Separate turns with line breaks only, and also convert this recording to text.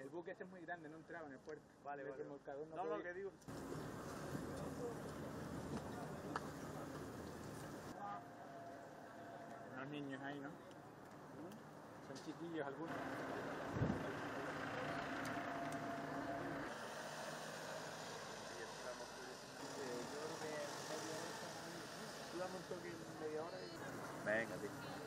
buque ese es muy grande, no entraba en el puerto.
Vale,
El
vale.
remolcador no
No,
podía.
lo que digo...
Unos niños ahí, ¿no? Son chiquillos algunos.
Tú dame un toque en media hora y...
Venga, tío.